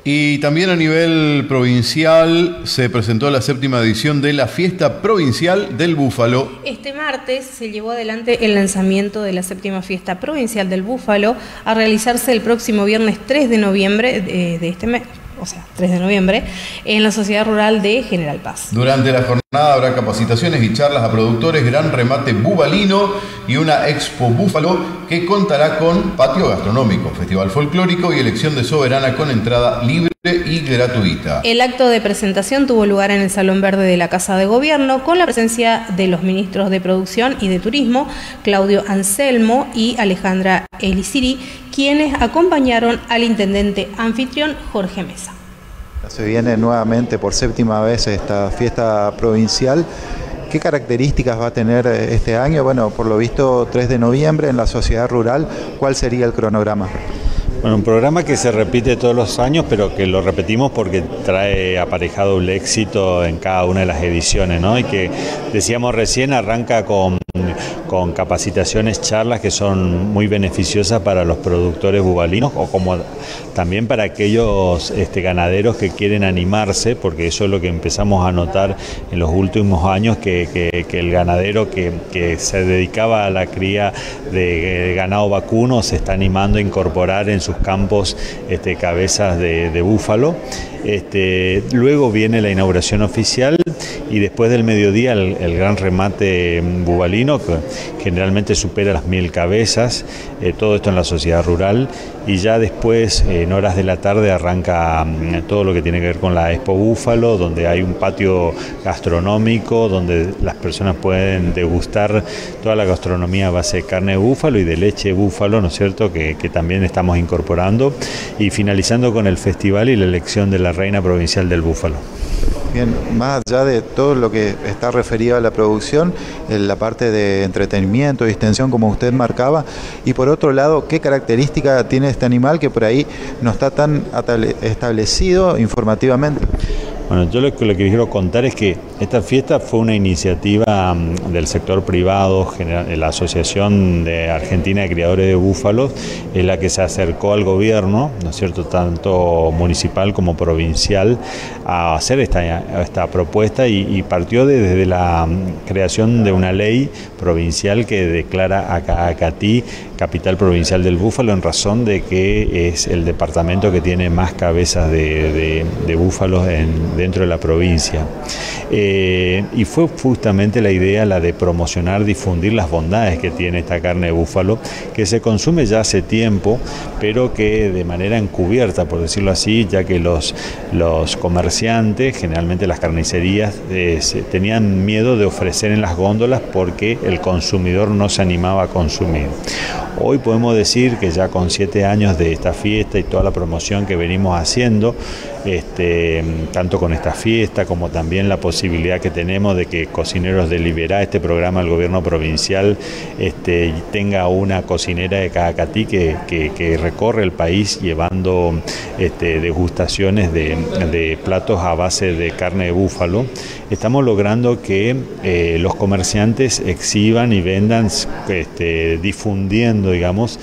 Y también a nivel provincial se presentó la 7ª edición de la Fiesta Provincial del Búfalo. Este martes se llevó adelante el lanzamiento de la 7ª Fiesta Provincial del Búfalo, a realizarse el próximo viernes 3 de noviembre de este mes. O sea, 3 de noviembre, en la Sociedad Rural de General Paz. Durante la jornada habrá capacitaciones y charlas a productores, gran remate bubalino y una expo búfalo que contará con patio gastronómico, festival folclórico y elección de soberana con entrada libre y gratuita. El acto de presentación tuvo lugar en el Salón Verde de la Casa de Gobierno con la presencia de los ministros de Producción y de Turismo, Claudio Anselmo y Alejandra Elisiri, quienes acompañaron al intendente anfitrión Jorge Mesa. Se viene nuevamente por 7ª vez esta fiesta provincial. ¿Qué características va a tener este año? Bueno, por lo visto 3 de noviembre en la Sociedad Rural. ¿Cuál sería el cronograma? Bueno, un programa que se repite todos los años, pero que lo repetimos porque trae aparejado el éxito en cada una de las ediciones, ¿no? Y que, decíamos recién, arranca con capacitaciones, charlas que son muy beneficiosas para los productores bubalinos o como también para aquellos ganaderos que quieren animarse, porque eso es lo que empezamos a notar en los últimos años, que el ganadero que se dedicaba a la cría de ganado vacuno se está animando a incorporar en sus campos cabezas de búfalo. Luego viene la inauguración oficial y después del mediodía el gran remate bubalino, que generalmente supera las 1000 cabezas, todo esto en la Sociedad Rural, y ya después en horas de la tarde arranca todo lo que tiene que ver con la Expo Búfalo, donde hay un patio gastronómico donde las personas pueden degustar toda la gastronomía a base de carne de búfalo y de leche de búfalo, ¿no es cierto?, que también estamos incorporando, y finalizando con el festival y la elección de la Reina Provincial del Búfalo. Bien, más allá de todo lo que está referido a la producción, la parte de entretenimiento, distensión, como usted marcaba, y por otro lado, ¿qué característica tiene este animal que por ahí no está tan establecido informativamente? Bueno, yo lo que quiero contar es que esta fiesta fue una iniciativa del sector privado, la Asociación de Argentina de Criadores de Búfalos, es la que se acercó al gobierno, ¿no es cierto?, tanto municipal como provincial, a hacer esta propuesta y partió desde la creación de una ley provincial que declara a Caacatí capital provincial del búfalo, en razón de que es el departamento que tiene más cabezas de búfalos dentro de la provincia. Y fue justamente la idea la de promocionar, difundir las bondades que tiene esta carne de búfalo, que se consume ya hace tiempo, pero que de manera encubierta, por decirlo así, ya que los comerciantes, generalmente las carnicerías, tenían miedo de ofrecer en las góndolas porque el consumidor no se animaba a consumir. Hoy podemos decir que ya con 7 años de esta fiesta y toda la promoción que venimos haciendo, tanto con esta fiesta como también la posibilidad que tenemos de que Cocineros de Liberá, este programa del gobierno provincial, tenga una cocinera de Caacatí que recorre el país llevando degustaciones de platos a base de carne de búfalo. Estamos logrando que los comerciantes exhiban y vendan, difundiendo, digamos,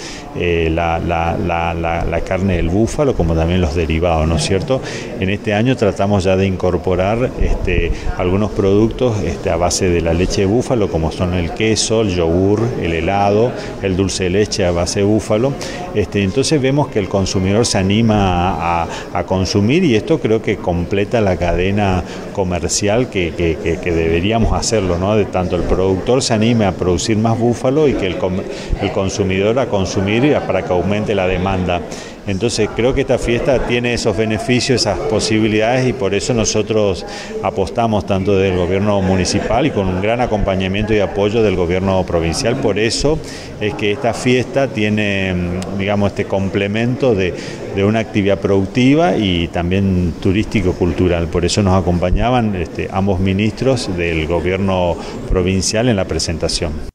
la carne del búfalo, como también los derivados, ¿no es cierto? En este año tratamos ya de incorporar algunos productos a base de la leche de búfalo, como son el queso, el yogur, el helado, el dulce de leche a base de búfalo. Entonces vemos que el consumidor se anima a consumir, y esto creo que completa la cadena comercial que deberíamos hacerlo, ¿no? De tanto el productor se anime a producir más búfalo y que el consumidor a consumir para que aumente la demanda. Entonces creo que esta fiesta tiene esos beneficios, esas posibilidades, y por eso nosotros apostamos tanto del gobierno municipal y con un gran acompañamiento y apoyo del gobierno provincial. Por eso es que esta fiesta tiene, digamos, este complemento de una actividad productiva y también turístico-cultural. Por eso nos acompañaban ambos ministros del gobierno provincial en la presentación.